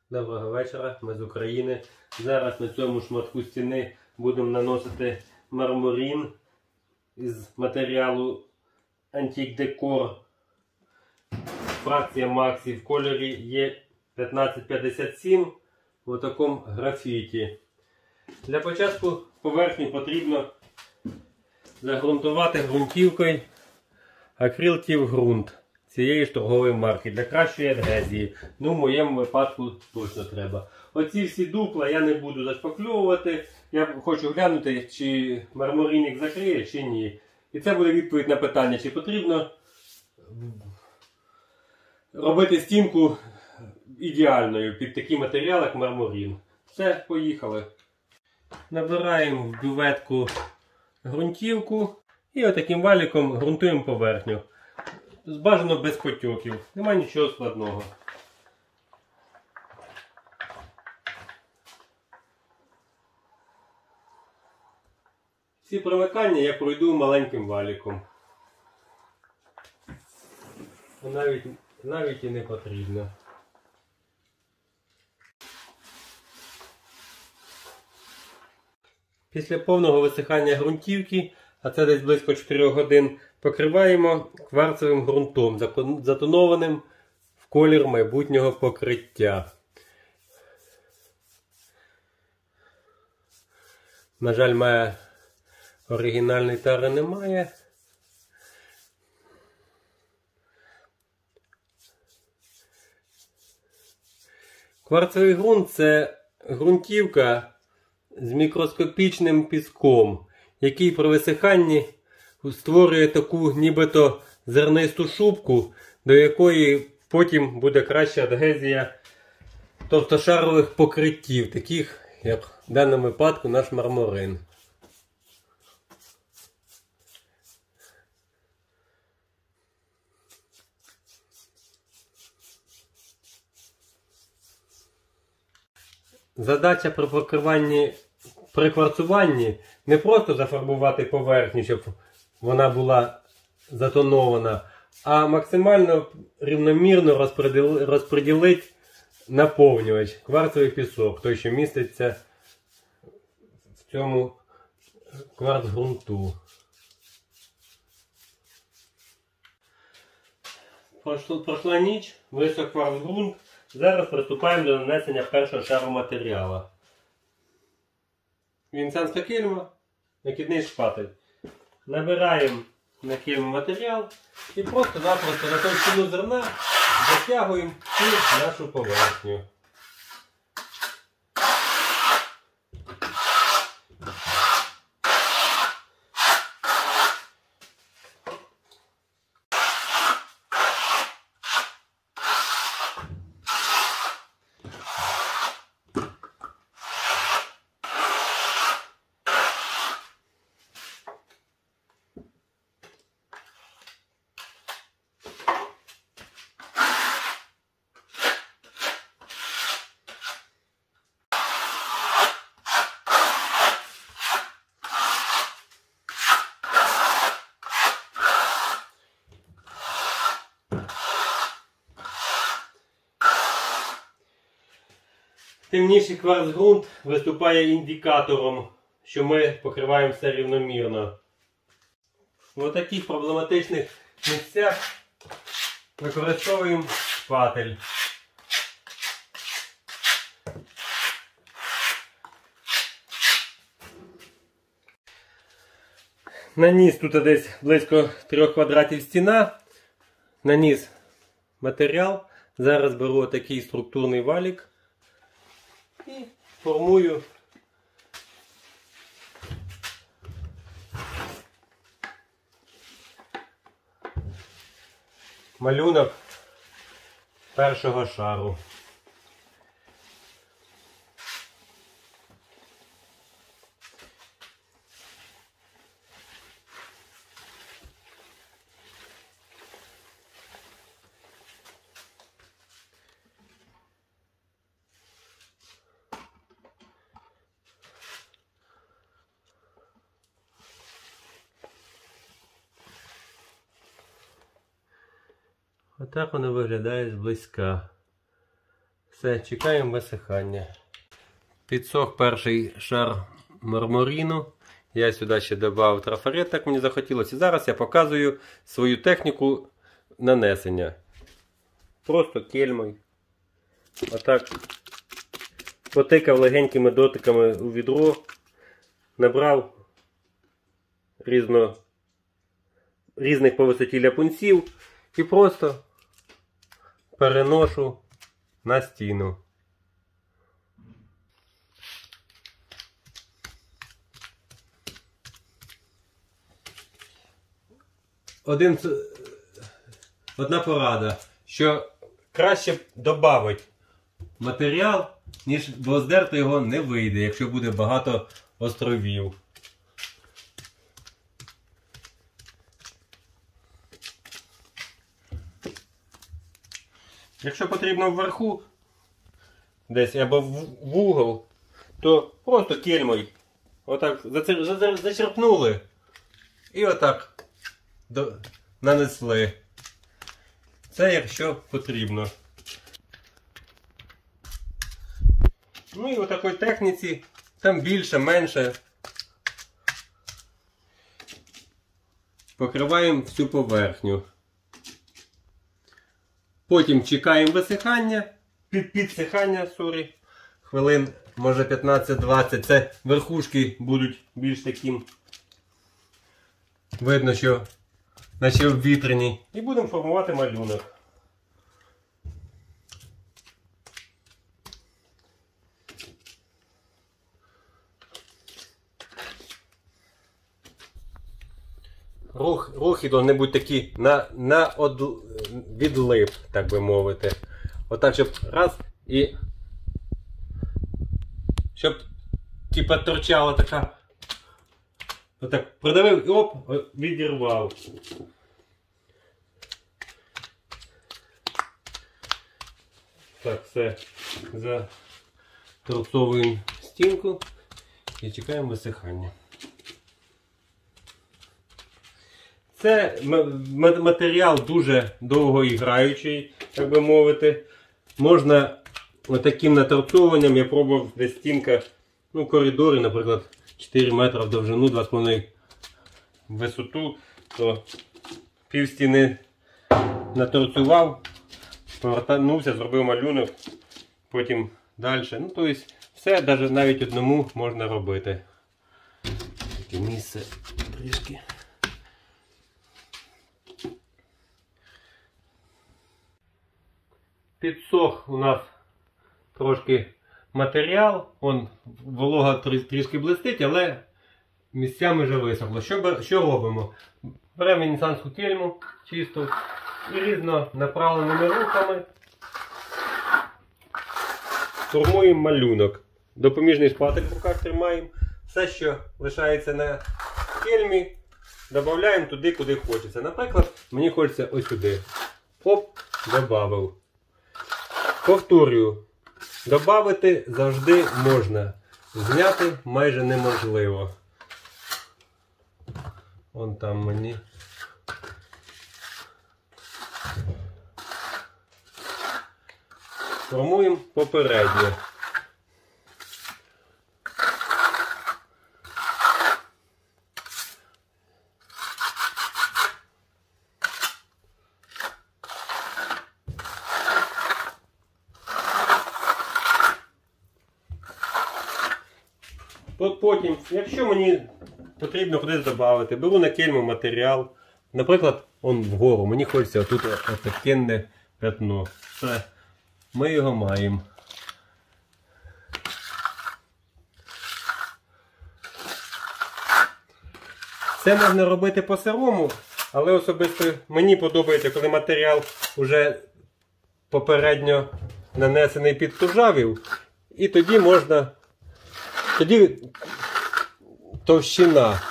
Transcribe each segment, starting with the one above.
Доброго вечора, ми з України. Зараз на цьому шматку стіни будемо наносити мармурин із матеріалу Antique Decor. Фракція Maxi в кольорі Е1557 в такому графіті. Для початку поверхню потрібно загрунтувати ґрунтівкою Acryltive ґрунт цієї ж торгової марки для кращої адгезії. Ну, в моєму випадку точно треба. Оці всі дупла я не буду зашпакльовувати. Я хочу глянути, чи мармурин їх закриє, чи ні. І це буде відповідь на питання, чи потрібно робити стінку ідеальною під такий матеріал, як мармурин. Все, поїхали. Набираємо в бюветку ґрунтівку і отаким валіком ґрунтуємо поверхню. Бажано без потьоків, немає нічого складного. Всі промикання я пройду маленьким валіком. Навіть і не потрібно. Після повного висихання ґрунтівки, а це десь близько 4 годин, покриваємо кварцевим ґрунтом, затонованим в колір майбутнього покриття. На жаль, оригінальної тари немає. Кварцевий ґрунт – це ґрунтівка з мікроскопічним піском, який при висиханні створює таку нібито зернисту шубку, до якої потім буде краща адгезія товстошарових покриттів, таких як в даному випадку наш мармурин. Задача при кварцуванні не просто зафарбувати поверхню, щоб вона була затонована, а максимально рівномірно розподілити наповнювач, кварцевий пісок, той, що міститься в цьому кварцґрунту. Пройшла ніч, висох кварцґрунт. Зараз приступаємо до нанесення першого шару матеріалу. Вінцянська кильма, накидний шпатель. Набираємо на кильму матеріал і просто-напросто на товщину зерна затягуємо всю нашу поверхню. Темніший кварцґрунт виступає індикатором, що ми покриваємо все рівномірно. В таких проблематичних місцях використовуємо шпатель. Наніс тут десь близько 3 квадратів стіна. Наніс матеріал. Зараз беру такий структурний валік і формую малюнок першого шару. Отак воно виглядає зблизька. Все, чекаємо висихання. Підсох перший шар мармурину. Я сюди ще додав трафарет, так мені захотілося. І зараз я показую свою техніку нанесення. Просто кельмою. Отак потикав легенькими дотиками у відро. Набрав різних по висоті ляпунців і просто переношу на стіну. Одна порада, що краще додати матеріал, бо здерти його не вийде, якщо буде багато островів. Якщо потрібно вверху, десь або в угол, то просто кельмою отак зачерпнули і отак нанесли. Це якщо потрібно. Ну і у такій техніці, там більше, менше, покриваємо всю поверхню. Потім чекаємо висихання, підсихання, хвилин, може 15-20. Це верхушки будуть більш таким, видно, що наче обвітряні. І будемо формувати малюнок. Рухи повинні бути такі на відлип, так би мовити. Отак, щоб раз і щоб типа торчала така. Отак продавив і оп, відірвав. Так, все, заторцовуємо стінку і чекаємо висихання. Це матеріал дуже довгоіграючий, так би мовити. Можна отаким наторцовуванням, я пробував, де стінка, ну, коридори, наприклад, 4 метри в довжину, 2,5 в висоту, то пів стіни наторцював, повертнувся, зробив малюнок, потім далі. Ну, тобто, все, навіть одному можна робити. Таке місце трішки. Підсох у нас трошки матеріал, волога трішки блистить, але місцями вже висохло. Що робимо? Беремо венеціанську кельму чисту і різно направленими рухами формуємо малюнок. Допоміжний шпатель в руках тримаємо. Все, що лишається на кельмі, додаємо туди, куди хочеться. Наприклад, мені хочеться ось сюди. Оп, додав. Повторюю, додати завжди можна, зняти майже неможливо. Вон там мені. Формуємо попередньо. Потім, якщо мені потрібно кудись додати, беру на кельму матеріал. Наприклад, вгору, мені хочеться тут отакенне пятно. Все, ми його маємо. Це можна робити по-сирому, але особисто мені подобається, коли матеріал вже попередньо нанесений під тужавів, і тоді можна. Тоді товщина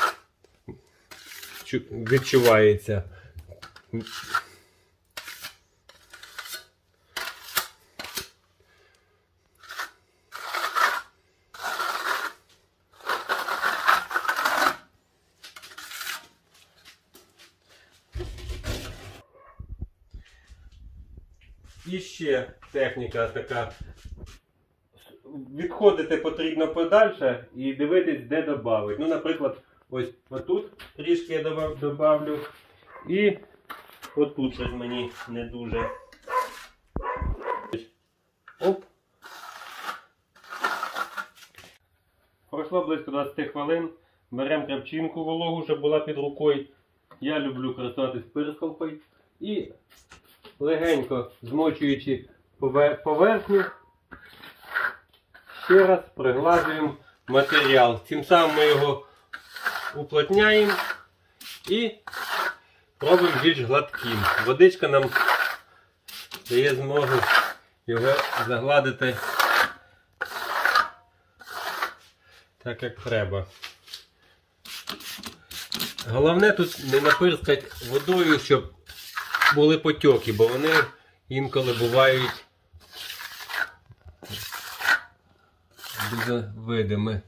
відчувається. І ще техніка така відходити потрібно подальше і дивитись, де додати. Ну, наприклад, ось отут трішки я добавлю. І отут щось мені не дуже. Оп. Пройшло близько 20 хвилин. Беремо крапчинку вологу, щоб була під рукою. Я люблю користуватись прискалкою. І легенько змочуючи поверхню, ще раз приглажуємо матеріал. Тим самим ми його уплотняємо і робимо більш гладким. Водичка нам дає змогу його загладити так, як треба. Головне тут не напирскати водою, щоб були потьоки, бо вони інколи бувають дуже видимі.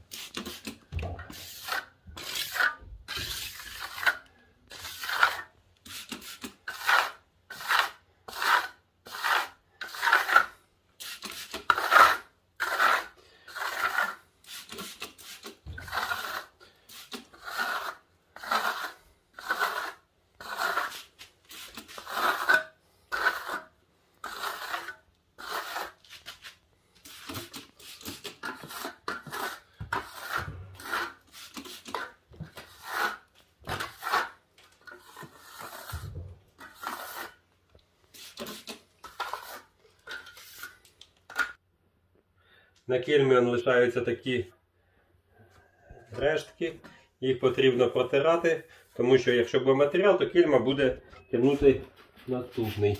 На кельмі лишаються такі рештки, їх потрібно протирати, тому що якщо буде матеріал, то кельма буде тягнути наступний.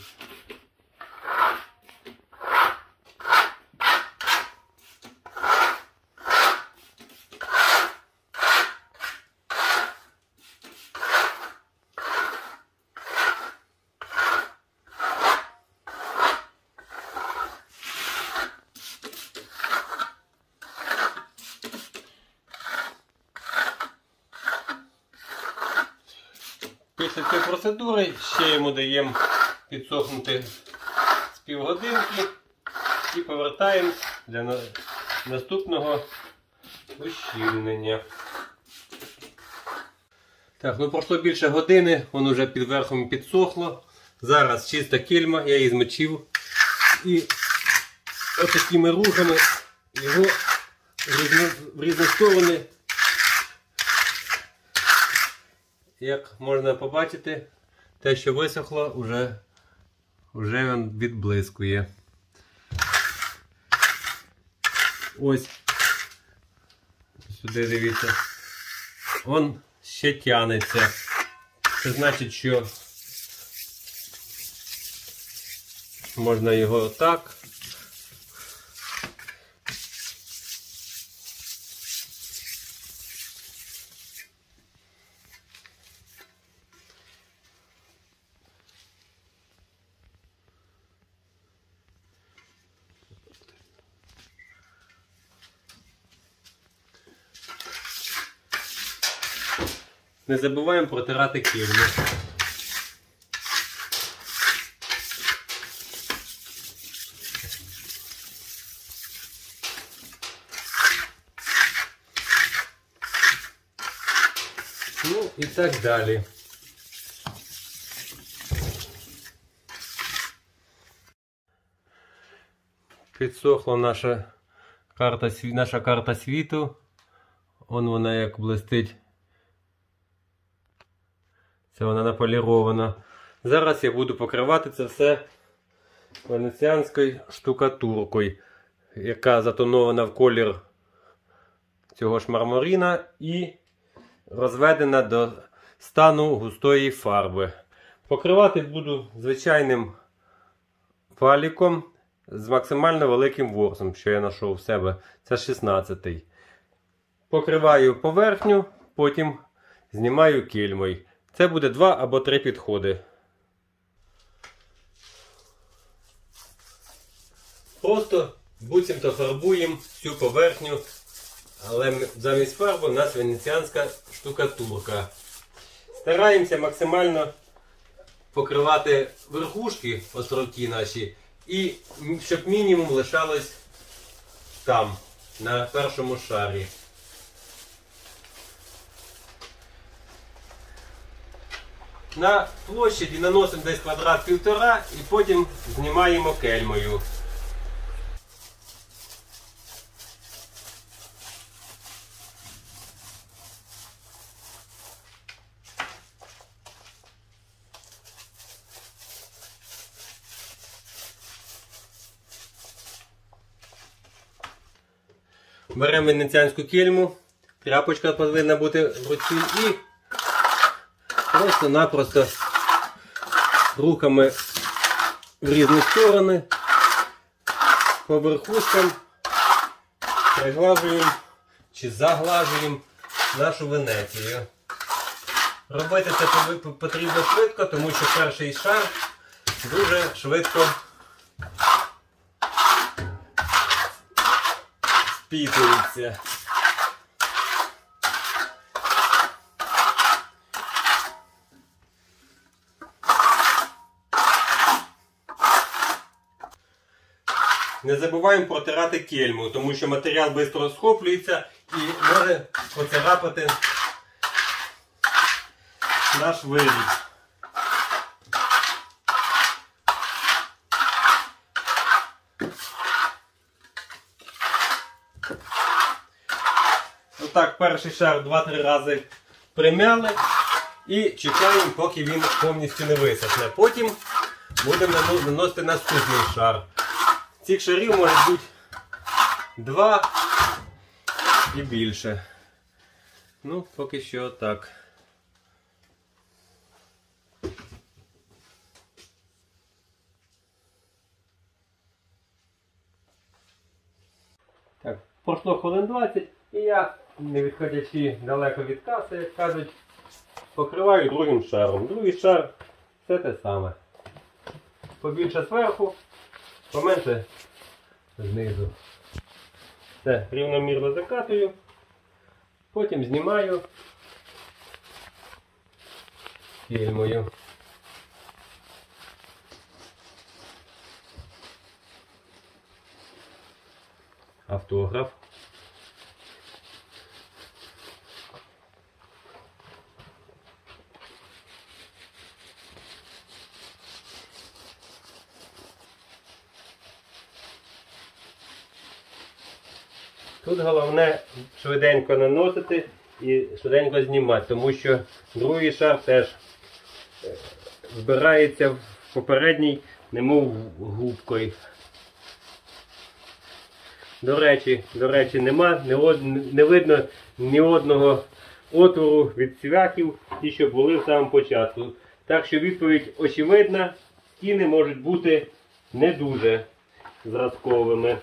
Після цієї процедури ще йому даємо підсохнути з півгодинки і повертаємо для наступного ущільнення. Так, ну пройшло більше години, воно вже під верхом підсохло. Зараз чиста кельма, я її змочив. І отакими рухами його в різні сторони. Як можна побачити, те, що висохло, вже він відблискує. Ось, сюди дивіться, він ще тягнеться. Це значить, що можна його отак. Не забуваємо протирати кельму. Ну і так далі. Підсохла наша карта світу. Вона як блистить. Це вона наполірована. Зараз я буду покривати це все венеціанською штукатуркою, яка затонована в колір цього ж мармурина і розведена до стану густої фарби. Покривати буду звичайним валіком з максимально великим ворсом, що я знайшов в себе. Це 16-й. Покриваю поверхню, потім знімаю кельмою. Це буде 2 або 3 підходи. Просто буцімто фарбуємо всю поверхню, але замість фарби у нас венеціанська штукатурка. Стараємося максимально покривати верхушки, островки наші, і щоб мінімум лишалось там. на першому шарі. На площаді наносимо десь квадрат 1,5 і потім знімаємо кельмою. Беремо венеціанську кельму, тряпочка повинна бути в руці і просто-напросто руками в різні сторони по верхушкам приглажуємо чи заглажуємо нашу Венецію. Робити це потрібно швидко, тому що перший шар дуже швидко впітується. Не забуваємо протирати кельму, тому що матеріал швидко схоплюється і може поцарапати наш виріб. Отак, перший шар 2-3 рази примяли і чекаємо, поки він повністю не висохне. Потім будемо наносити наступний шар. Цих шарів може бути 2 і більше. Ну, поки що так. Так, пройшло хвилин 20 і я, не відходячи далеко від каси, як кажуть, покриваю другим шаром. Другий шар все те саме. Побільше зверху, поменше знизу. Все, рівномірно закатую, потім знімаю кельмою. Автограф. Тут головне швиденько наносити і швиденько знімати, тому що другий шар теж збирається в попередній, немов губкою. До речі, не видно ні одного отвору від цвяхів, ті, що були в самому початку. Так що відповідь очевидна, стіни можуть бути не дуже зразковими.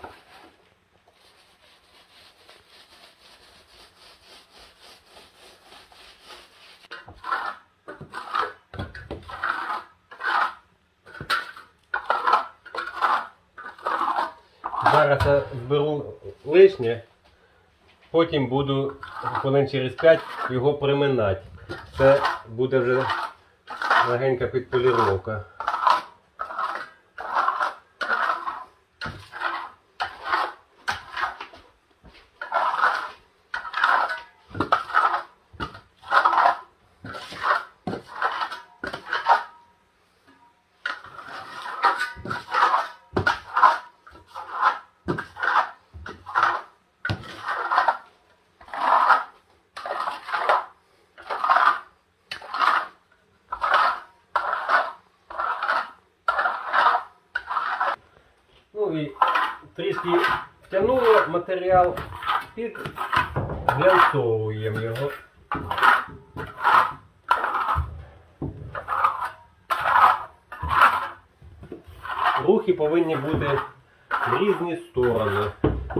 Зараз я зберу лишнє, потім буду хвилин через 5 його приминати. Це буде вже легенька підполіровка. Ну і трішки втягнуло матеріал, підглянцовуємо його. Рухи повинні бути в різні сторони.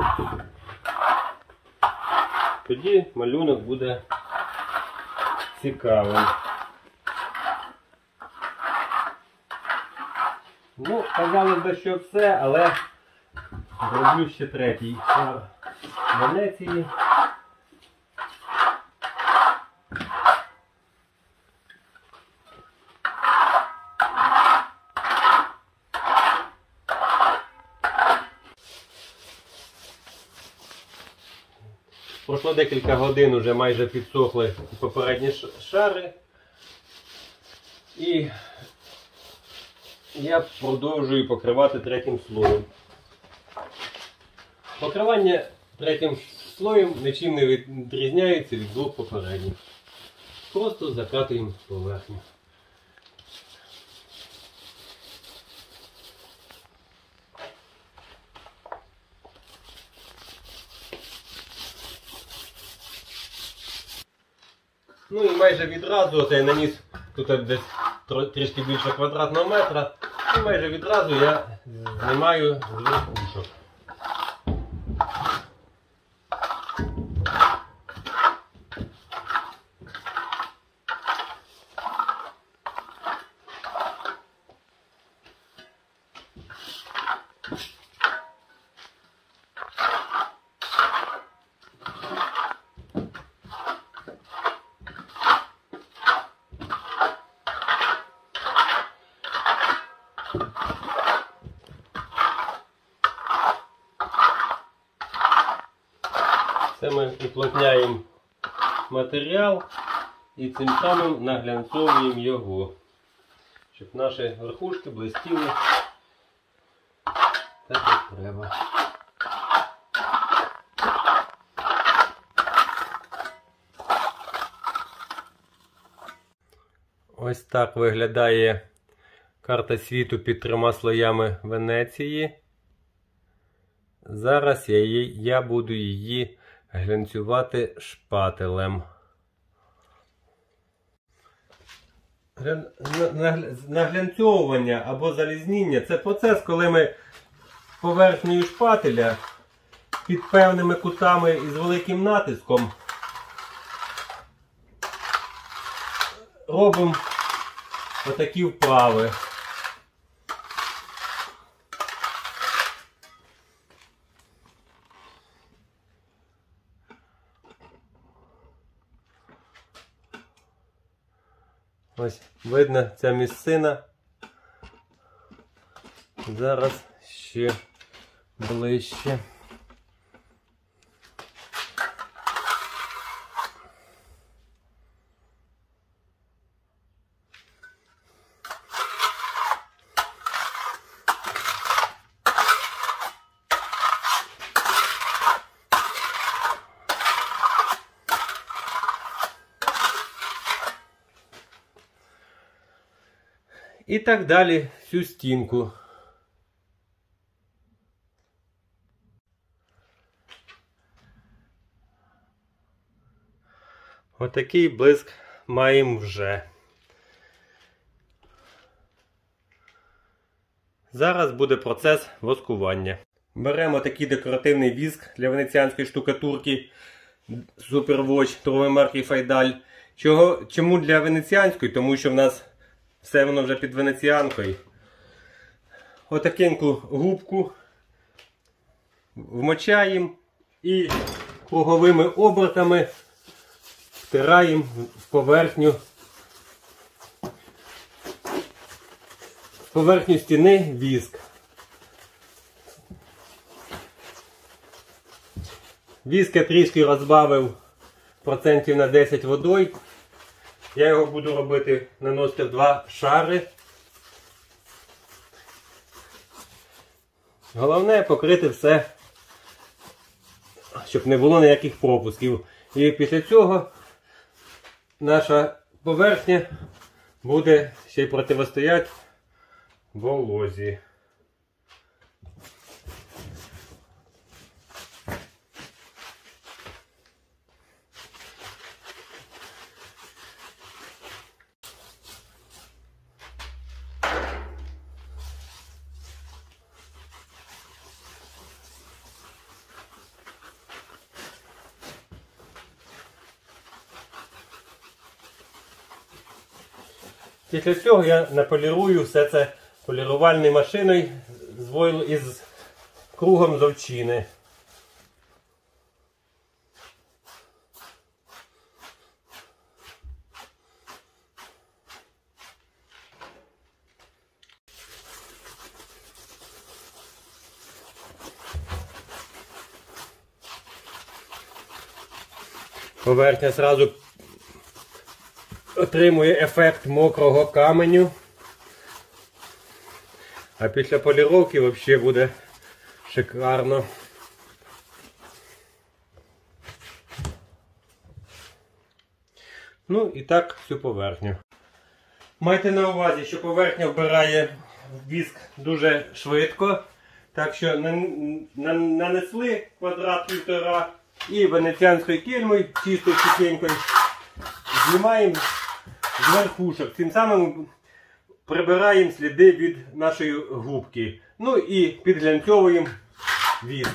Тоді малюнок буде цікавим. Ну, казалось би, що все, але зроблю ще третій шар Венеції. Пройшло декілька годин, вже майже підсохли попередні шари. І я продовжую покривати третім слоєм. Покривання третім слоєм нічим не відрізняється від двох попередніх. Просто закатуємо поверхню. Ну і майже відразу я наніс тут десь трішки більше квадратного метра. І майже відразу я знімаю з верхушок. Це ми уплотняємо матеріал і цим самим наглянцовуємо його, щоб наші верхушки блистіли так, як треба. Ось так виглядає карта світу під 3 слоями Венеції. Зараз я буду її глянцювати шпателем. Наглянцьовування або залізніння – це процес, коли ми поверхнею шпателя під певними кутами і з великим натиском робимо отакі вправи. Ось видно ця місцина. Зараз ще ближче. І так далі всю стінку. Отакий блиск маємо вже. Зараз буде процес воскування. Беремо такий декоративний віск для венеціанської штукатурки Superwash торгової марки Файдаль. Чому для венеціанської? Тому що в нас все воно вже під венеціанкою. Отакеньку губку вмочаємо і круговими обертами втираємо в поверхню стіни віск. Віск я трішки розбавив процентів на 10 водою. Я його буду робити, наносити в 2 шари. Головне покрити все, щоб не було ніяких пропусків. І після цього наша поверхня буде ще й протистояти волозі. Після цього я наполірую все це полірувальною машиною із кругом з овчини. Поверхня одразу отримує ефект мокрого каменю. А після поліровки взагалі буде шикарно. Ну і так всю поверхню. Майте на увазі, що поверхня вбирає віск дуже швидко. Так що нанесли квадрат-півтора і венеціанською кельмою, чистою чистенькою, знімаємо з верхушок. Тим самим прибираємо сліди від нашої губки. Ну і підглянцьовуємо віск.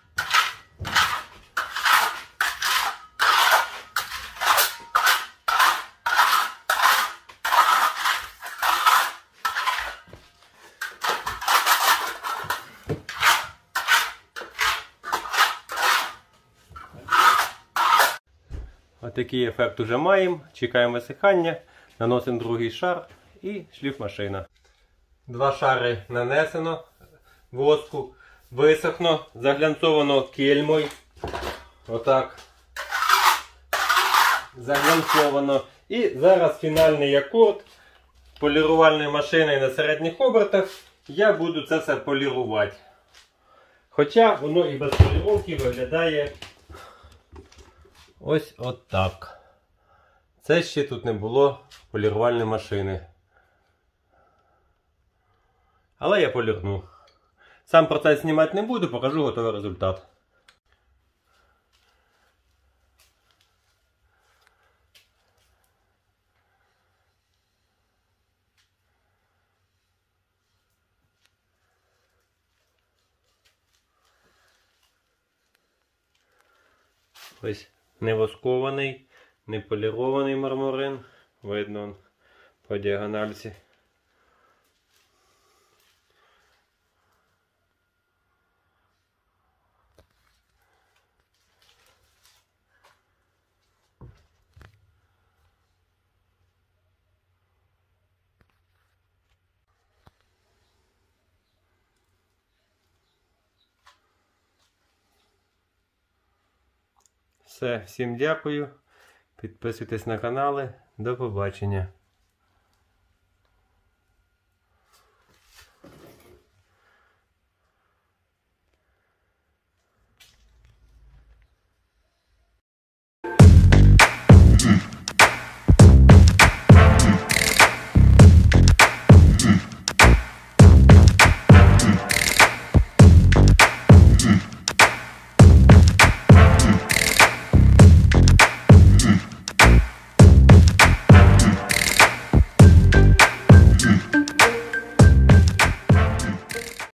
Отакий ефект уже маємо. Чекаємо висихання, наносимо другий шар і шліфмашина. 2 шари нанесено воску, висохно, заглянцовано кельмою. Отак. Заглянцовано. І зараз фінальний акорд полірувальною машиною на середніх обертах. Я буду це все полірувати. Хоча воно і без поліровки виглядає ось отак. Це ще тут не було полірувальної машини. Але я полірну. Сам процес знімати не буду, покажу готовий результат. Ось не воскований, не полірований мармурин. Видно он по діагональці. Все, всім дякую. Підписуйтесь на канали. До побачення.